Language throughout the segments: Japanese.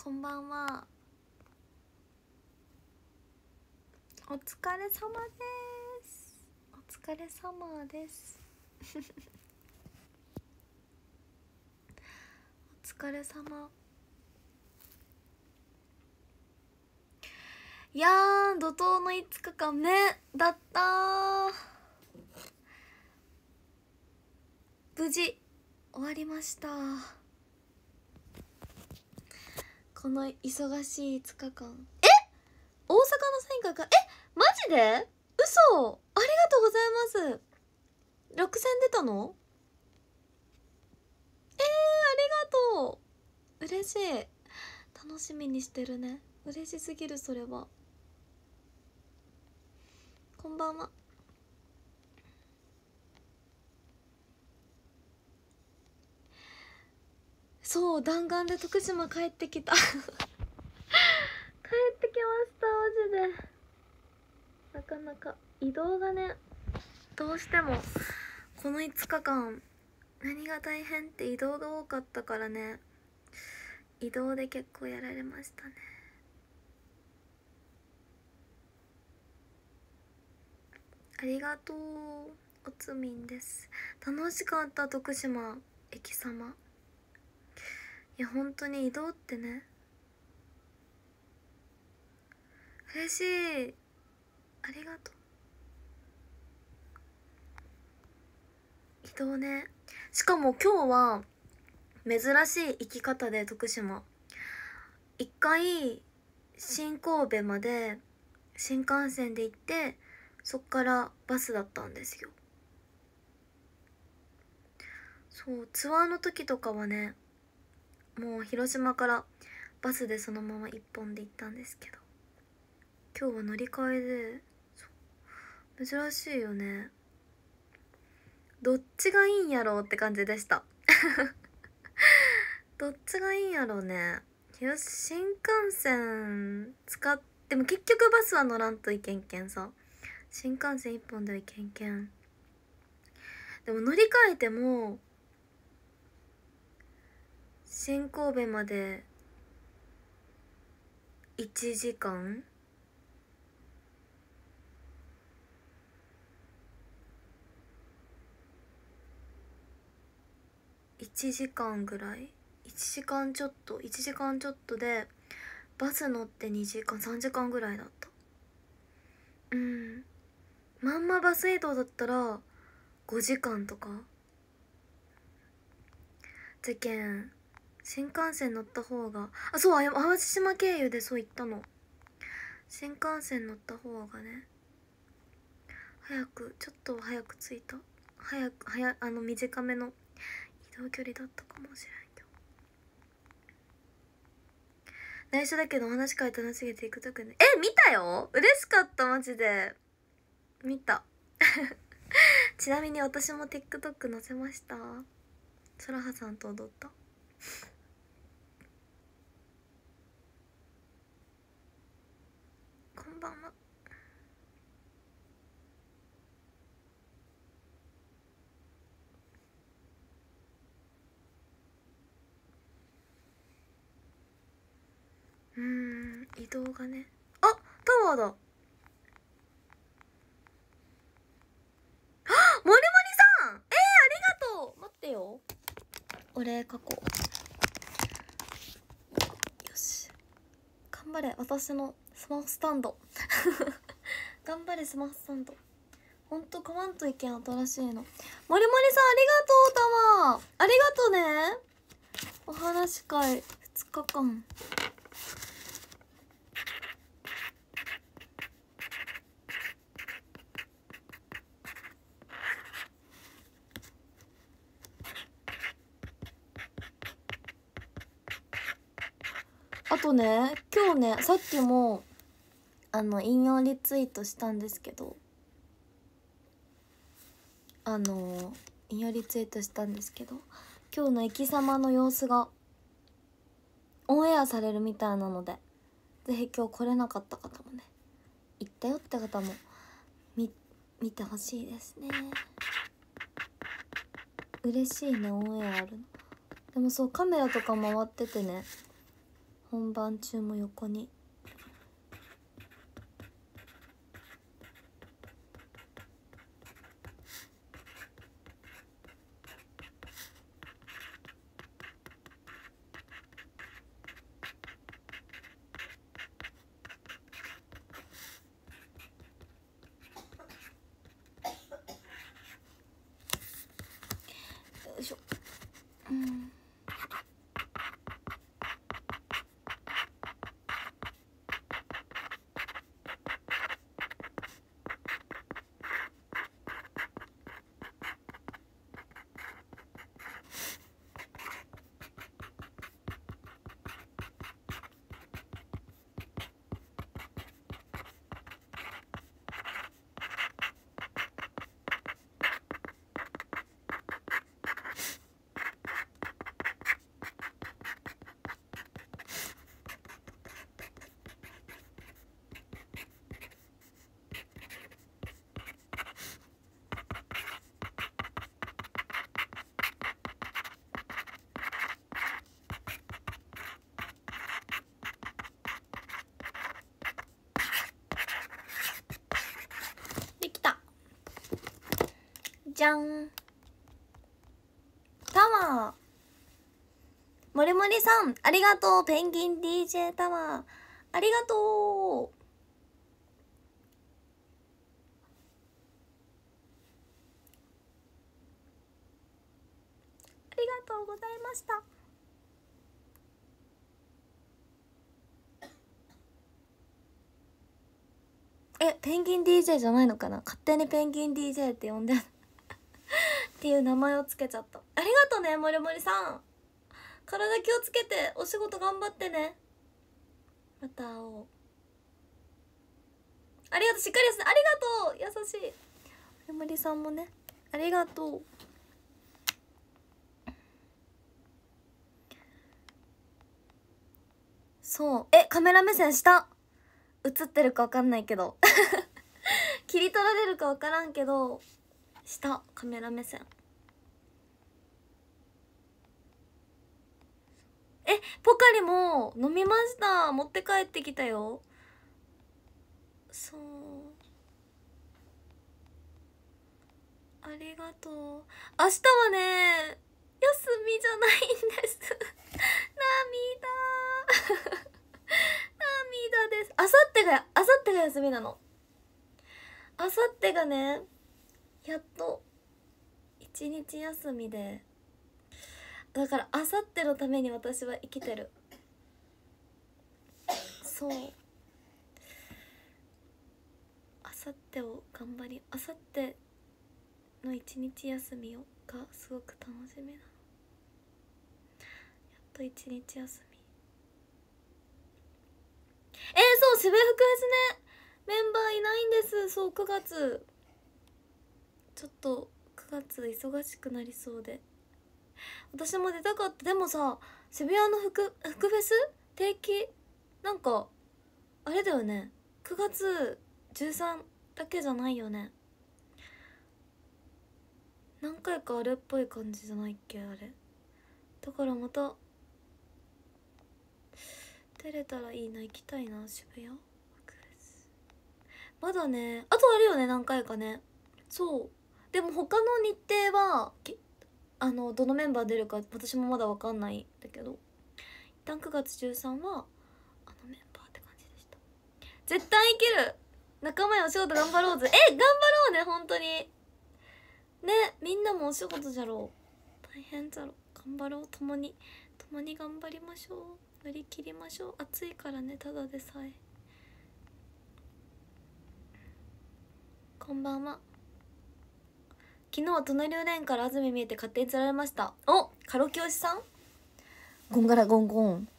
こんばんは。お疲れ様です。お疲れ様ですお疲れ様。いやー、怒涛の5日間ねだったー。無事終わりました。この忙しい5日間。大阪のサイン会か。マジで嘘。ありがとうございます。6000出たの？ありがとう。嬉しい。楽しみにしてるね。嬉しすぎる。それは。こんばんは。そう、弾丸で徳島帰ってきた帰ってきました。マジでなかなか移動がね、どうしてもこの5日間何が大変って移動が多かったからね。移動で結構やられましたね。ありがとう。おつみんです。楽しかった。徳島駅様。いや本当に移動ってね、嬉しい。ありがとう。移動ね。しかも今日は珍しい行き方で、徳島一回新神戸まで新幹線で行って、そっからバスだったんですよ。そう、ツアーの時とかはね、もう広島からバスでそのまま一本で行ったんですけど、今日は乗り換えで。そう、珍しいよね。どっちがいいんやろうって感じでしたどっちがいいんやろうね。新幹線使っても結局バスは乗らんといけんけんさ、新幹線一本ではいけんけん。でも乗り換えても新神戸まで1時間1時間ぐらい、1時間ちょっと、1時間ちょっとで、バス乗って2時間3時間ぐらいだった。うん。まんまバス移動だったら5時間とか。じゃけん新幹線乗った方が、あ、そう、淡路島経由でそう言ったの。新幹線乗った方がね、ちょっとは早く着いた。短めの移動距離だったかもしれんけど。内緒だけどお話会楽しげていくとくね。見たよ。嬉しかった。マジで見たちなみに私も TikTok 載せました。そらはさんと踊った。こんばんは。移動がね。あ、タワーだ。森森さん、ありがとう。待ってよ、お礼書こう。よし、頑張れ私のスマホスタンド頑張れスマホスタンド。ほんと買わんといけん、新しいの。森森さん、ありがとう。タワーありがとうね。お話会2日間。あとね、今日ね、さっきも引用リツイートしたんですけど、引用リツイートしたんですけど、今日の駅様の様子がオンエアされるみたいなので、ぜひ今日来れなかった方もね、行ったよって方も見てほしいですね。嬉しいね、オンエアあるの。でもそう、カメラとか回っててね、 本番中も横に。よいしょ。できた。じゃん。タワー。もりもりさんありがとう。ペンギン DJ タワーありがとう。ありがとうございました。ペンギン DJ じゃないのかな。勝手にペンギン DJ って呼んでっていう名前をつけちゃった。ありがとうねもりもりさん。体気をつけてお仕事頑張ってね。また会おう。ありがとう。しっかりですね。ありがとう。優しい。もりもりさんもねありがとう。そうカメラ目線した映ってるか分かんないけど切り取られるか分からんけどしたカメラ目線。ポカリも飲みました。持って帰ってきたよ。そうありがとう。明日はね休みじゃないんです涙涙です。あさってが休みなの。あさってがねやっと一日休みで、だからあさってのために私は生きてる。そうあさってを頑張り、あさっての一日休みをがすごく楽しみなの。やっと一日休み。そう渋谷福フェスねメンバーいないんです。そう9月ちょっと9月忙しくなりそうで私も出たかった。でもさ渋谷の福フェス定期なんかあれだよね、9月13だけじゃないよね。何回かあれっぽい感じじゃないっけあれ。だからまた出れたらいいな。行きたいな渋谷福フェス。まだねあとあるよね何回かね。そうでも他の日程はどのメンバー出るか私もまだ分かんないんだけど、一旦9月13はあのメンバーって感じでした。絶対いける。仲間やお仕事頑張ろうぜ。頑張ろうね本当にね。みんなもお仕事じゃろう。大変じゃろ。頑張ろう。共に頑張りましょう。乗り切りましょう。暑いからねただでさえ。こんばんは。昨日は隣のレーンから安住見えて勝手に釣られました。おカロキオシさんゴンガラゴンゴン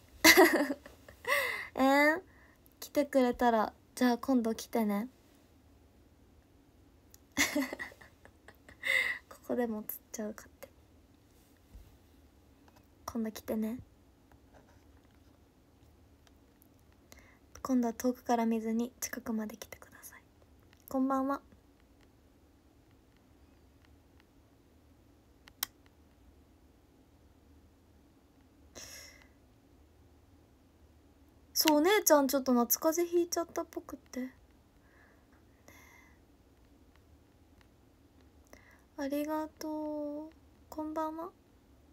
来てくれたらじゃあ今度来てねここでも釣っちゃうかって。今度来てね。今度は遠くから見ずに近くまで来てください。こんばんは。 そう、姉ちゃんちょっと夏風邪ひいちゃったっぽくって。ありがとう。こんばんは。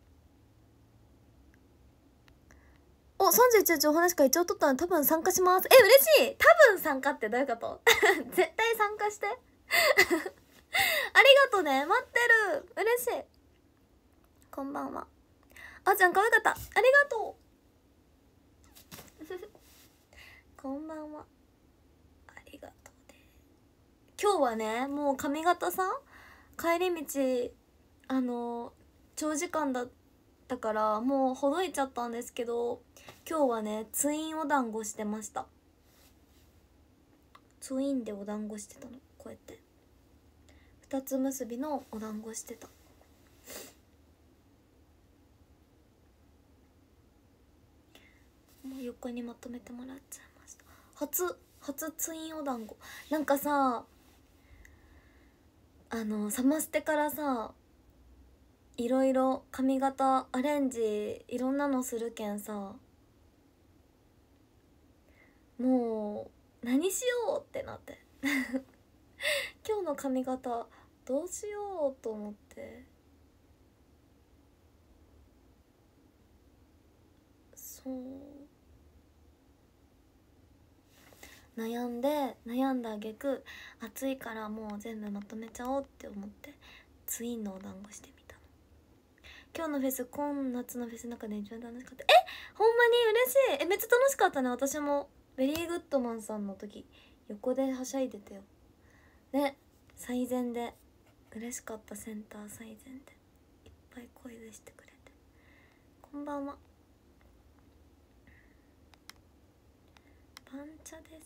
お、31日お話会一応取ったので多分参加します。嬉しい。多分参加ってどういうこと絶対参加してありがとうね。待ってる。嬉しい。こんばんは。あーちゃん可愛かった。ありがとうこんばんは。ありがとうね。今日はね、もう髪型さ、帰り道長時間だったからもうほどいちゃったんですけど、今日はねツインお団子してました。ツインでお団子してたの。こうやって二つ結びのお団子してた。もう横にまとめてもらっちゃいました。初ツインお団子。なんかさ、サマステからさ、いろいろ髪型アレンジいろんなのするけんさ、もう何しようってなって今日の髪型どうしようと思って、そう悩んだ挙句、暑いからもう全部まとめちゃおうって思ってツインのお団子してみたの。今日のフェス、今夏のフェスの中で一番楽しかった。ほんまに嬉しい。めっちゃ楽しかったね。私もベリーグッドマンさんの時横ではしゃいでたよね。最前で嬉しかった。センター最前でいっぱい声出してくれて。こんばんは。パンチャです。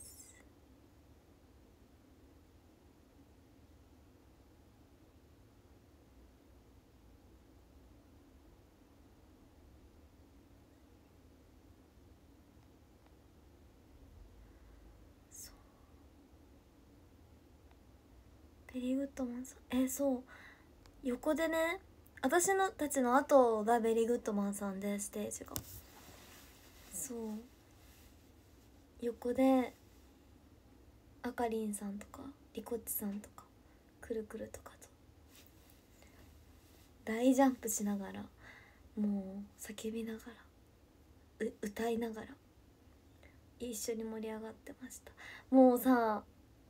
ベリーグッドマンさん、そう横でね、私のたちの後がベリーグッドマンさんで、ステージがそう横であかりんさんとかリコッチさんとかくるくるとかと大ジャンプしながら、もう叫びながら歌いながら一緒に盛り上がってました。もうさ、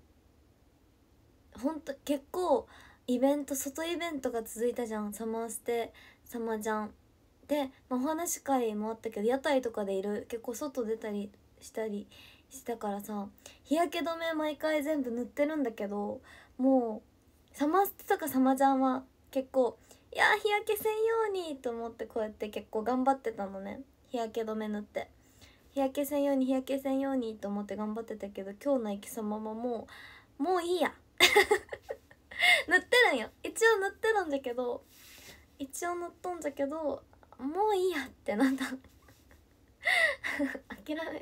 ほんと結構イベント、外イベントが続いたじゃん。サマーステ、サマジャンで、お話し会もあったけど、屋台とかで結構外出たりしたりしたからさ、日焼け止め毎回全部塗ってるんだけど、もうサマステとかサマジャンは結構、いや日焼けせんようにと思ってこうやって結構頑張ってたのね。日焼け止め塗って日焼けせんように日焼けせんようにと思って頑張ってたけど、今日の生き様ももういいや塗ってるんよ。一応塗ってるんだけど、もういいやってなんだ諦めちゃった。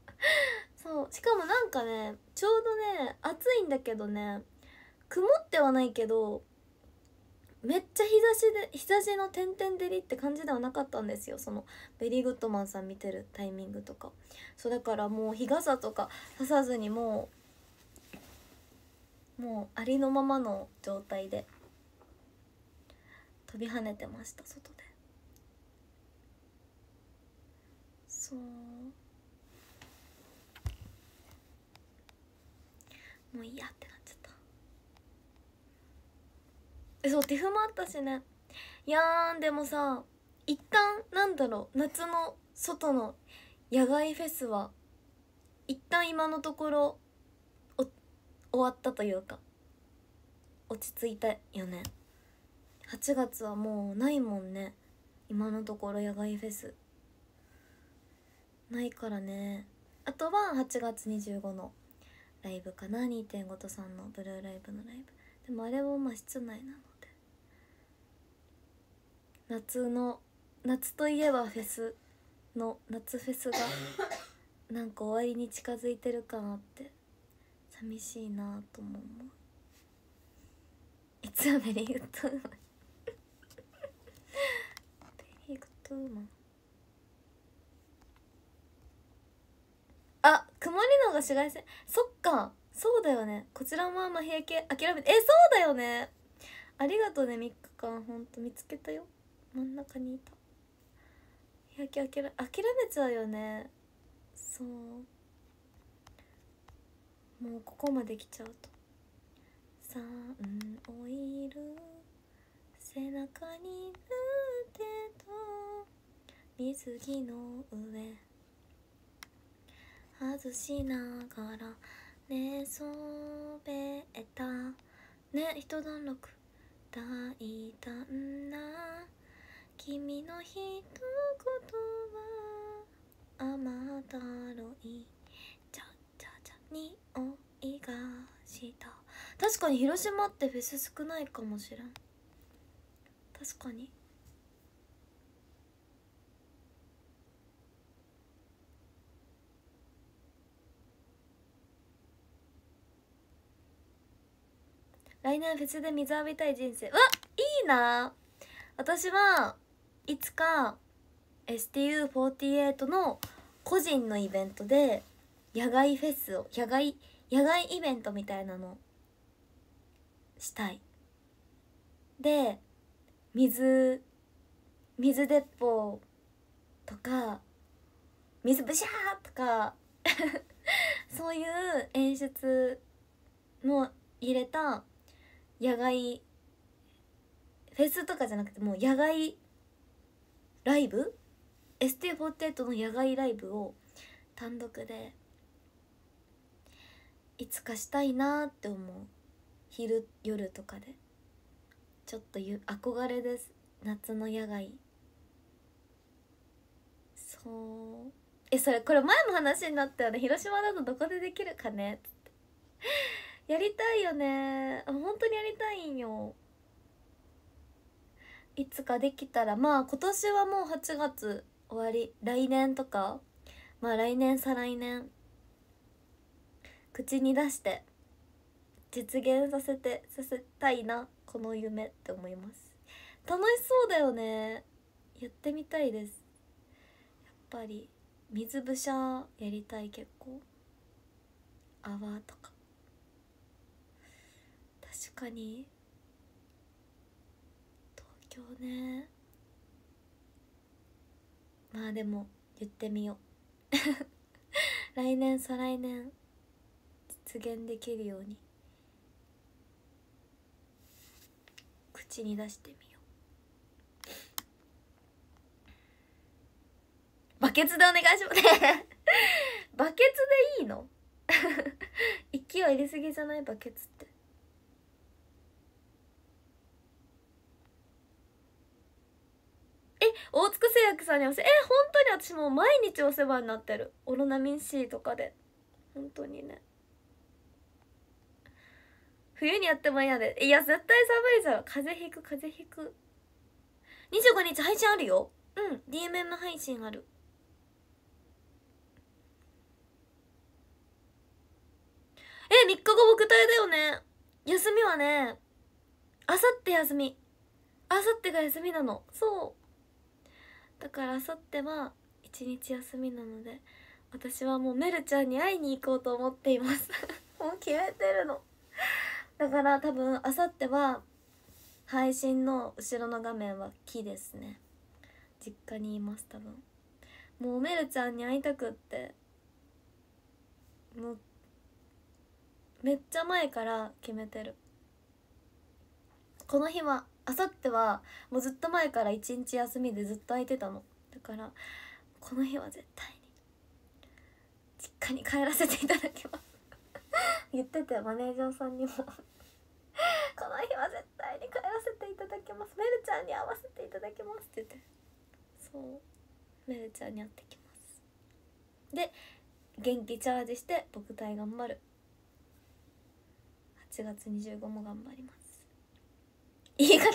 そうしかもなんかね、ちょうどね暑いんだけどね、曇ってはないけどめっちゃ日差しの点々照りって感じではなかったんですよ。そのベリーグッドマンさん見てるタイミングとか。そうだからもう日傘とかささずにもうありのままの状態で飛び跳ねてました、外で。そうもういいやってなっちゃった。そうティフもあったしね。いやーでもさ、一旦なんだろう、夏の外の野外フェスは一旦今のところ終わったというか落ち着いたよね。8月はもうないもんね、今のところ野外フェスないからね。あとは8月25のライブかな、2.5 と3のブルーライブのライブ。でもあれはまあ室内なので、夏といえばフェスの夏フェスがなんか終わりに近づいてるかなって寂しいなとも思う。いつはベリーグッドウーマンベリーグッドウーマン曇りの方が紫外線、そっか、そうだよね。こちらもあんま日焼け諦めて、そうだよね。ありがとうね、3日間。ほんと見つけたよ、真ん中にいた。日焼け諦めちゃうよね。そう、もうここまで来ちゃうと。サンオイル背中に塗ってと水着の上外しながら寝そべったね、一段落大胆な君の一言は甘ったろいちゃちゃちゃ匂いがした。確かに広島ってフェス少ないかもしれん。確かに。来年フェスで水浴びたい人生、うわ、いいな。私はいつか STU48 の個人のイベントで野外フェスを野外イベントみたいなのしたい。で水鉄砲とか水ブシャーとかそういう演出も入れた野外フェスとかじゃなくて、もう野外ライブ、 ST48 の野外ライブを単独でいつかしたいなって思う。昼夜とかでちょっと憧れです。夏の野外。そうそれこれ前も話になったよね。広島だとどこでできるかねっつってやりたいよね。本当にやりたいんよ。いつかできたら、まあ今年はもう8月終わり、来年とか、まあ来年再来年口に出して実現させたいな、この夢って思います。楽しそうだよね。やってみたいです。やっぱり水ぶしゃやりたい。結構泡とか確かに東京ね。まあでも言ってみよう来年再来年実現できるように口に出してみよう。バケツでお願いしますバケツでいいの勢い入れすぎじゃない？バケツって。大塚製薬さんにお世話、本当に私もう毎日お世話になってる。オロナミン C とかで本当にね。冬にやっても嫌で、いや絶対寒いじゃん。風邪ひく25日配信あるよ。DMM 配信ある。3日後僕隊だよね。休みはね、あさって休み。あさってが休みなの。そうだからあさっては1日休みなので、私はもうメルちゃんに会いに行こうと思っていますもう決めてるの。だから多分あさっては配信の後ろの画面は木ですね。実家にいます多分。もうメルちゃんに会いたくって、もうめっちゃ前から決めてる。この日はあさってはもうずっと前から1日休みでずっと空いてたの。だからこの日は絶対に実家に帰らせていただきます言ってて、マネージャーさんにもこの日は絶対に帰らせていただきます、メルちゃんに会わせていただきますって言って、そうメルちゃんに会ってきます。で元気チャージして僕隊頑張る。8月25も頑張ります。言い方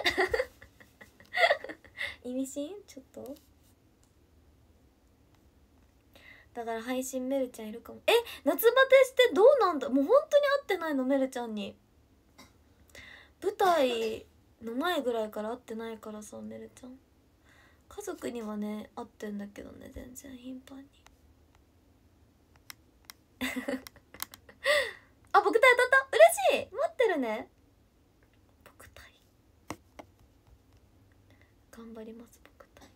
意味深ちょっと。だから配信メルちゃんいるかも。夏バテしてどうなんだ。もう本当に会ってないの、メルちゃんに。舞台の前ぐらいから会ってないからさ、メルちゃん。家族にはね会ってんだけどね、全然頻繁に。 あ、僕体当たった。嬉しい。待ってるね。僕体頑張ります。僕体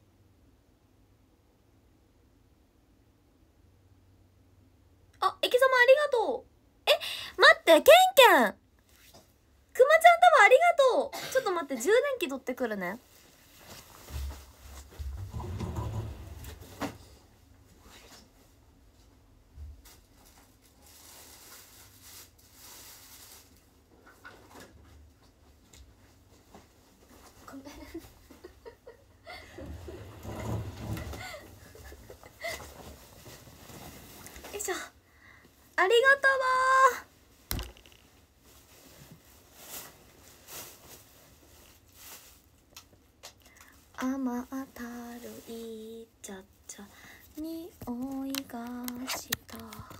あ、エキ様ありがとう。待って、ケンケンくまちゃんタワーありがとう。ちょっと待って、充電器取ってくるね。ごめんよいしょ。ありがとうわ。甘たるいちゃっちゃ匂いがした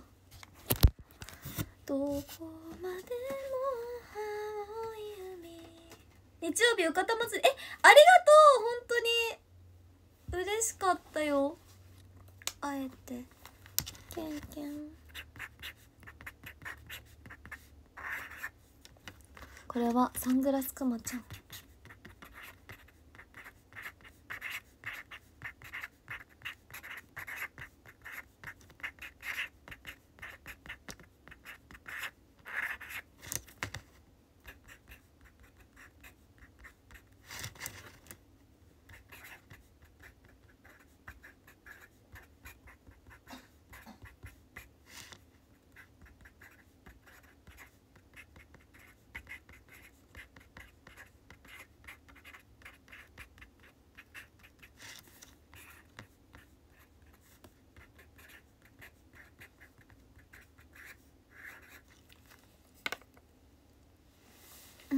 どこまでも青い海。日曜日うかた祭り、ありがとう。本当に嬉しかったよ。あえてケンケン。これはサングラスくまちゃん。うん。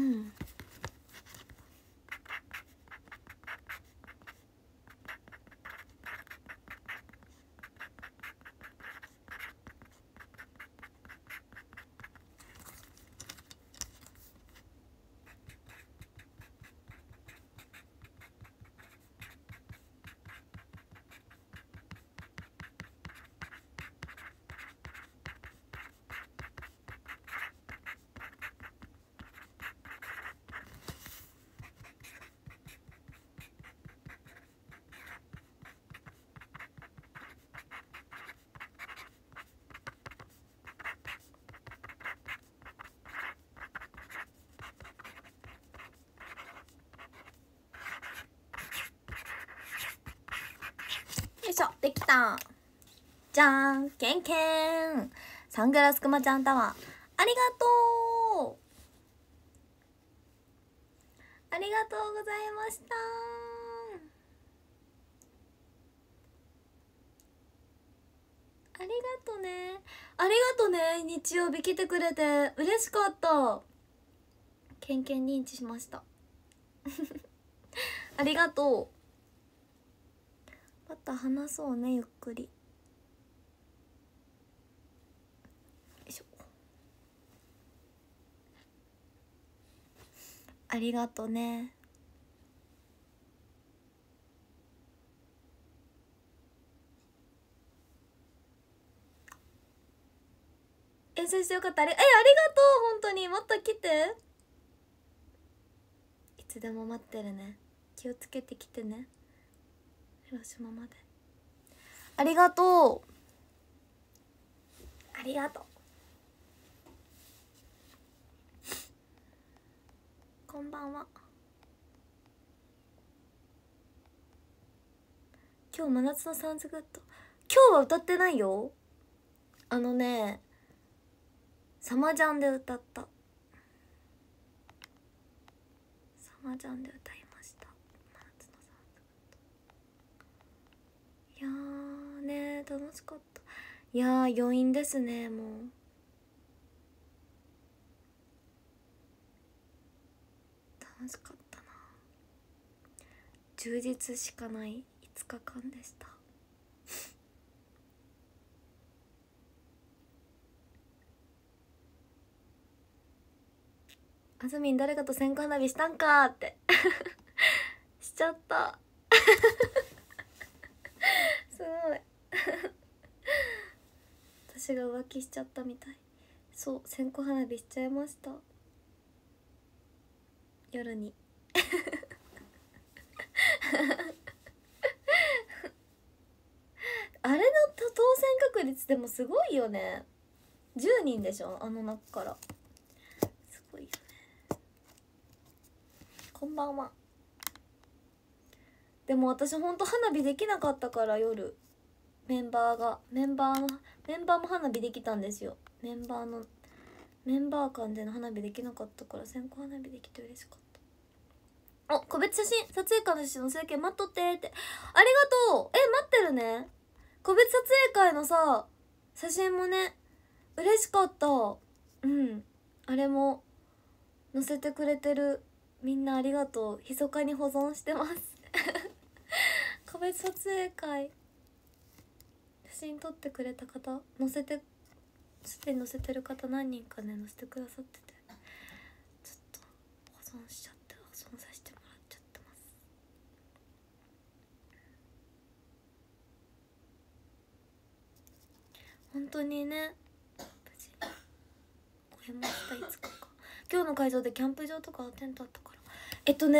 よいしょ、できた。じゃーん、ケンケン。サングラスくまちゃんタワーありがとう。ありがとうございました。ありがとね。ありがとね。日曜日来てくれて嬉しかった。ケンケン認知しましたありがとう。また話そうね、ゆっくり。よいしょ。ありがとね。遠征してよかった。ありがとう。本当にまた来て。いつでも待ってるね。気をつけてきてね、広島まで。ありがとう。ありがとう。こんばんは。今日真夏のサウンズグッド。今日は歌ってないよ。サマジャンで歌った。サマジャンで歌いました。真夏のサウンズグッド。いやーねー、楽しかった。いやー、余韻ですね。もう楽しかったな。充実しかない5日間でした。あずみん誰かと線香花火したんかーってしちゃったすごい私が浮気しちゃったみたい。そう、線香花火しちゃいました、夜にあれの当選確率でもすごいよね。10人でしょ、あの中から。すごいよね。こんばんは。でも私ほんと花火できなかったから、夜メンバーも花火できたんですよ。メンバー間での花火できなかったから、線香花火できて嬉しかった。お、個別写真撮影会の写真の整形待っとってって、ありがとう。待ってるね。個別撮影会のさ写真もね、嬉しかった。うん、あれも載せてくれてるみんなありがとう。密かに保存してます個別撮影会写真撮ってくれた方、すでに載せてる方何人かね載せてくださってて、ちょっと保存させてもらっちゃってます。本当にね、無事終えました。いつか今日の会場でキャンプ場とかテントあったから、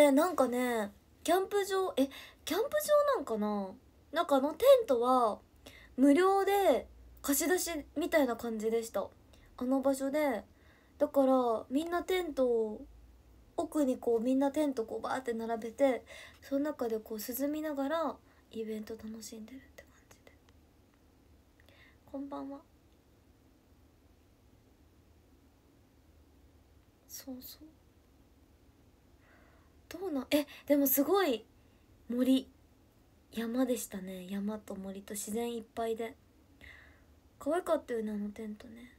なんかね、キャンプ場なんかな、なんかテントは無料で貸し出しみたいな感じでした、あの場所で。だからみんなテントを奥にこうみんなテントこうバーって並べて、その中でこう涼みながらイベント楽しんでるって感じで。こんばんは。そうそう、でもすごい山でしたね。山と森と自然いっぱいで可愛かったよね、あのテントね。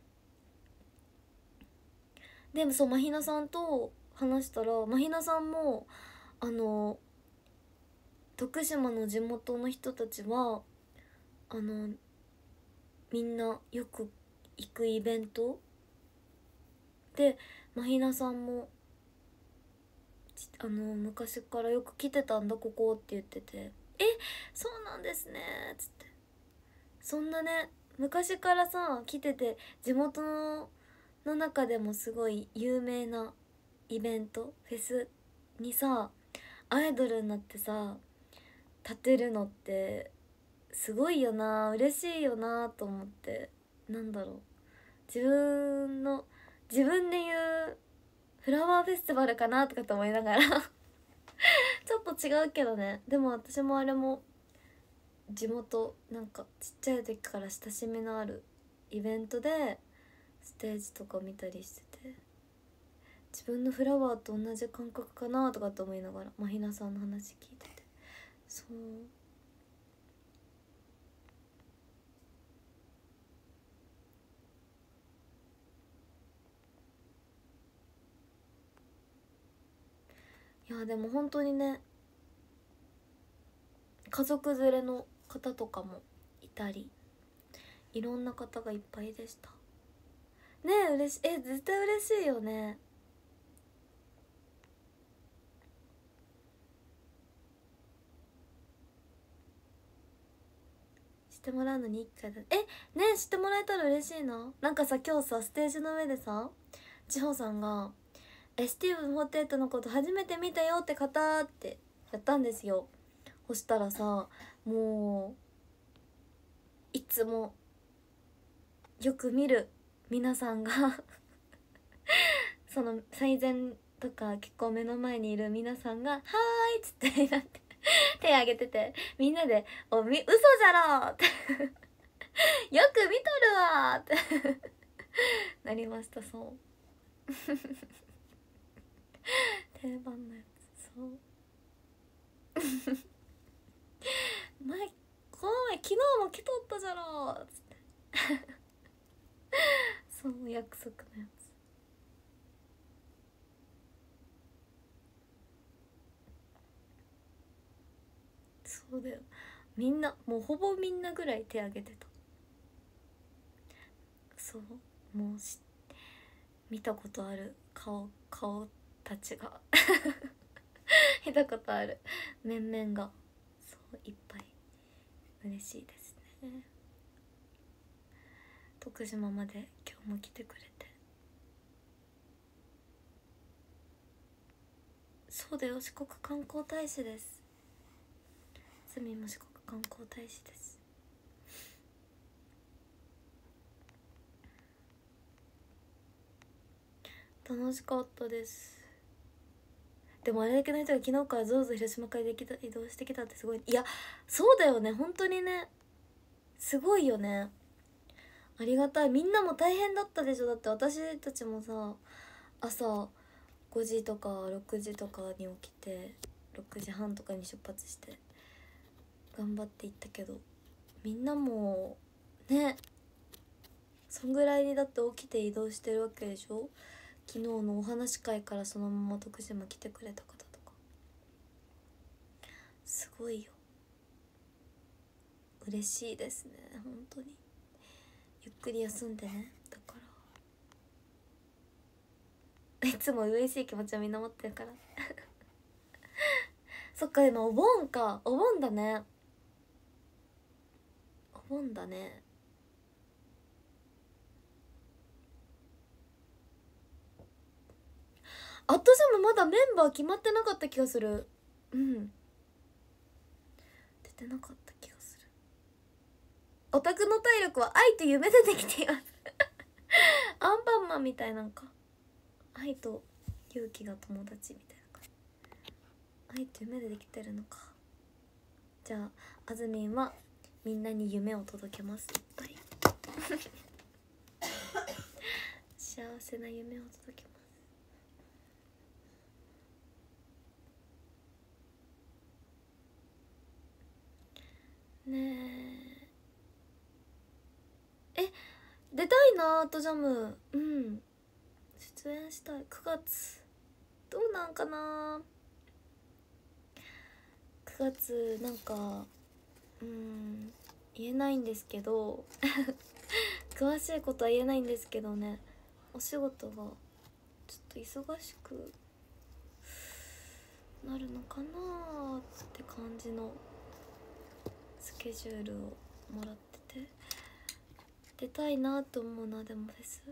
でもそう、まひなさんと話したら、まひなさんも徳島の地元の人たちはみんなよく行くイベントで、まひなさんも昔からよく来てたんだここって言ってて、そうなんですねっつって。そんなね、昔からさ来てて、地元の中でもすごい有名なイベントフェスにさアイドルになってさ立てるのってすごいよな、嬉しいよなと思って。なんだろう、自分で言うフラワーフェスティバルかなとかと思いながらちょっと違うけどね。でも私もあれも地元、なんかちっちゃい時から親しみのあるイベントでステージとか見たりしてて、自分のフラワーと同じ感覚かなとかと思いながらまひなさんの話聞いてて、そう、いやでも本当にね、家族連れの方とかもいたり、いろんな方がいっぱいでしたね。嬉しい、絶対嬉しいよね。してもらうのに1回だ。ねえ、知ってもらえたら嬉しいな。なんかさ、今日さステージの上でさ千穂さんがスティーブン48のこと初めて見たよって方ってやったんですよ。そしたらさ、もういつもよく見る皆さんがその最前とか結構目の前にいる皆さんが「はーい」っつってなって手挙げてて、みんなで「嘘じゃろ!」ってよく見とるわってなりました。そう定番のやつ。そうこの前昨日も来とったじゃろっつってそう約束のやつ。そうだよ、みんなもうほぼみんなぐらい手挙げてた。そう、もう見たことある顔たちが見たことある面々がそういっぱい。嬉しいですね。 徳島まで今日も来てくれて。そうだよ、四国観光大使です。すみも四国観光大使です。楽しかったです。でもあれだけの人が昨日からぞろぞろ広島から移動してきたってすごい。いやそうだよね、本当にね、すごいよね。ありがたい。みんなも大変だったでしょ。だって私たちもさ、朝5時とか6時とかに起きて6時半とかに出発して頑張って行ったけど、みんなもね、そんぐらいにだって起きて移動してるわけでしょ。昨日のお話会からそのまま徳島来てくれた方とかすごいよ。嬉しいですね、本当に。ゆっくり休んでね。だからいつも嬉しい気持ちをみんな持ってるからそっか、でもお盆か、お盆だね、お盆だね。あとでもまだメンバー決まってなかった気がする。うん、出てなかった気がする。オタクの体力は愛と夢でできていますアンパンマンみたいなんか、愛と勇気が友達みたいな感じ。愛と夢でできてるのか。じゃああずみんはみんなに夢を届けます、いっぱい幸せな夢を届けます。ねえ、出たいな、アートジャム。うん、出演したい。9月どうなんかな。9月なんか言えないんですけど詳しいことは言えないんですけどね、お仕事がちょっと忙しくなるのかなーって感じのスケジュールをもらってて、出たいなと思うな。でもフェス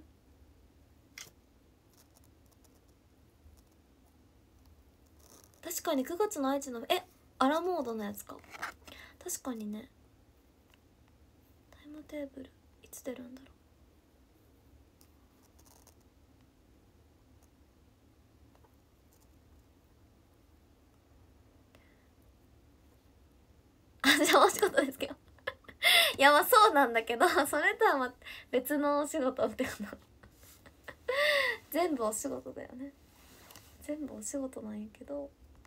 確かに9月の愛知のアラモードのやつか。確かにね。タイムテーブルいつ出るんだろうじゃあお仕事ですけどいやまあそうなんだけど、それとはま別のお仕事ってこと全部お仕事だよね。全部お仕事なんやけど、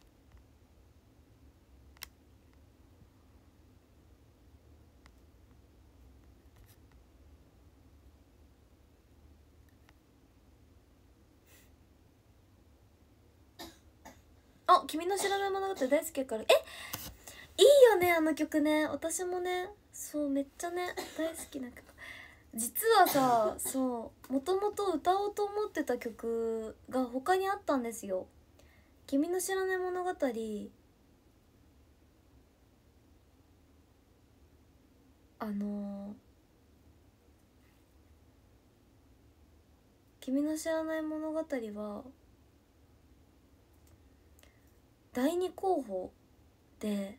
君の知らない物語大好きやから。いいよねあの曲ね。私もね、そうめっちゃね大好きな曲。実はさ、そうもともと歌おうと思ってた曲が他にあったんですよ。君の知らない物語、君の知らない物語は第2候補で、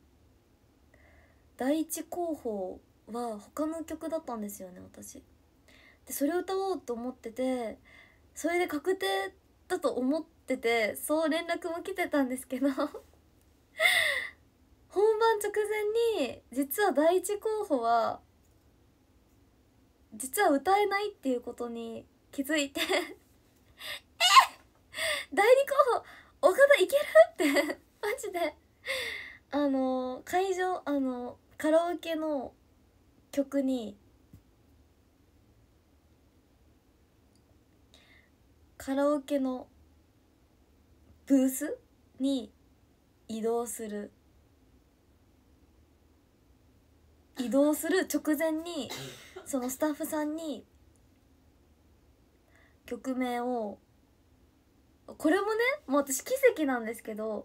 第1候補は他の曲だったんですよね私。でそれを歌おうと思ってて、それで確定だと思ってて、そう連絡も来てたんですけど本番直前に実は第1候補は実は歌えないっていうことに気づいて第2候補岡田いけるってマジで会場カラオケの曲にカラオケのブースに移動する直前にそのスタッフさんに曲名を、これもねもう私奇跡なんですけど、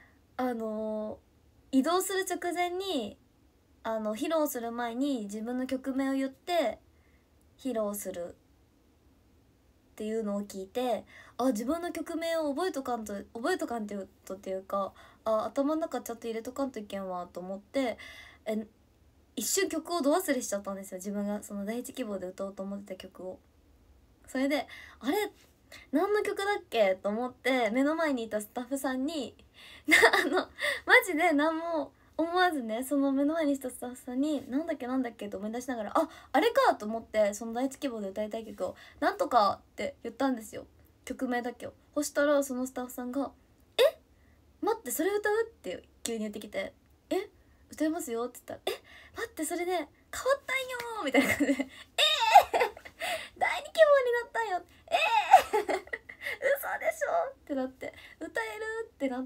移動する直前に披露する前に自分の曲名を言って披露するっていうのを聞いて、あ、自分の曲名を覚えとかんっていうか、あ、頭の中ちゃんと入れとかんといけんわと思って、一瞬曲をど忘れしちゃったんですよ、自分がその第一希望で歌おうと思ってた曲を。それであれ何の曲だっけと思って、目の前にいたスタッフさんにマジで何も思わずね、その目の前にしたスタッフさんになんだっけと思い出しながら、あれかと思って、その第一希望で歌いたい曲をなんとかって言ったんですよ、曲名だけを。そしたらそのスタッフさんが「え、待って、それ歌う?」って急に言ってきて「え、歌いますよ」って言ったら「え、待って、それね変わったんよ」みたいな感じで第二希望になったんよ、嘘でしょってなって、歌えるってなって。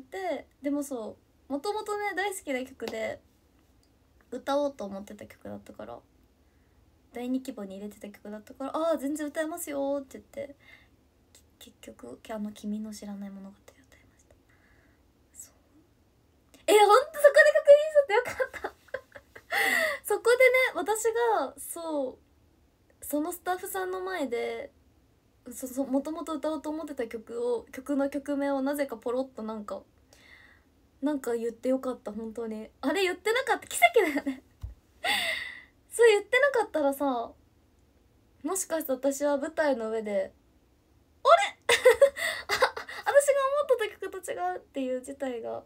でもそうもともとね大好きな曲で歌おうと思ってた曲だったから、第二希望に入れてた曲だったから、ああ全然歌えますよって言って、結局君の知らない物語を歌いました。そう、ほんとそこで確認しててよかったそこでね、私がそのスタッフさんの前でもともと歌おうと思ってた曲の曲名をなぜかポロッとなんか言ってよかった。本当にあれ言ってなかった、奇跡だよねそう言ってなかったらさ、もしかして私は舞台の上であれ私が思ってた曲と違うっていう事態が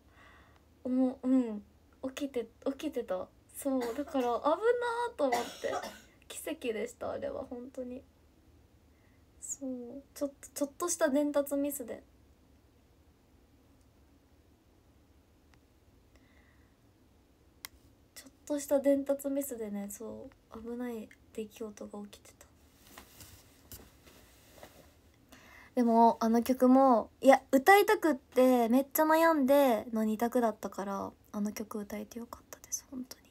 起きてた。そうだから危なーと思って奇跡でした、あれは本当に。そうちょっとした伝達ミスで、ね、そう危ない出来事が起きてた。でもあの曲も歌いたくってめっちゃ悩んでの2択だったから、あの曲歌えてよかったです本当に。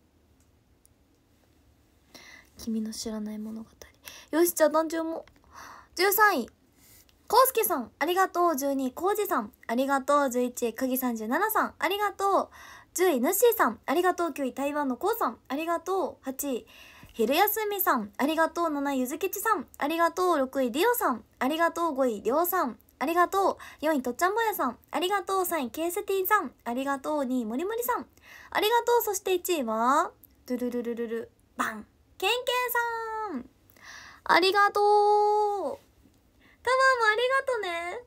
君の知らない物語。よし、じゃあ団長も13位こうすけさんありがとう。12位こうじさんありがとう。11位かぎ37さんありがとう。10位ぬっしーさんありがとう。9位台湾のこうさんありがとう。8位昼休みさんありがとう。7位ゆずきちさんありがとう。6位りおさんありがとう。5位りょうさんありがとう。4位とっちゃんぼやさんありがとう。3位ケースティンさんありがとう。2位もりもりさんありがとう。そして1位はドゥルルルルルバンけんけんさんありがとう。タマもありがとね。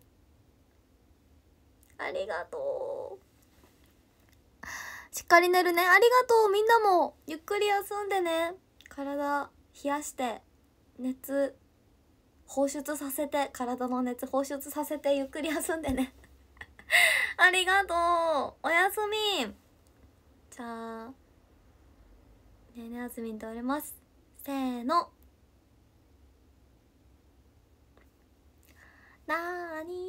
ありがとう。しっかり寝るね。ありがとう。みんなもゆっくり休んでね。体冷やして熱放出させて、体の熱放出させてゆっくり休んでねありがとう。おやすみ。じゃあねえねあずみんとおります。せーの。なーに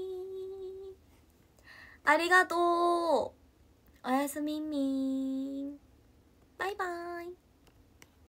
ー。ありがとう。おやすみんみん。バイバーイ。